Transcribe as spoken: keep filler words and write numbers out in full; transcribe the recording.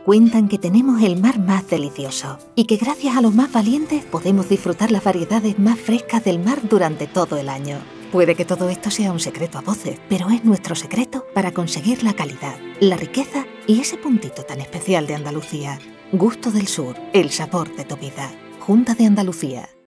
Cuentan que tenemos el mar más delicioso y que gracias a los más valientes podemos disfrutar las variedades más frescas del mar durante todo el año. Puede que todo esto sea un secreto a voces, pero es nuestro secreto para conseguir la calidad, la riqueza y ese puntito tan especial de Andalucía. Gusto del Sur, el sabor de tu vida. Junta de Andalucía.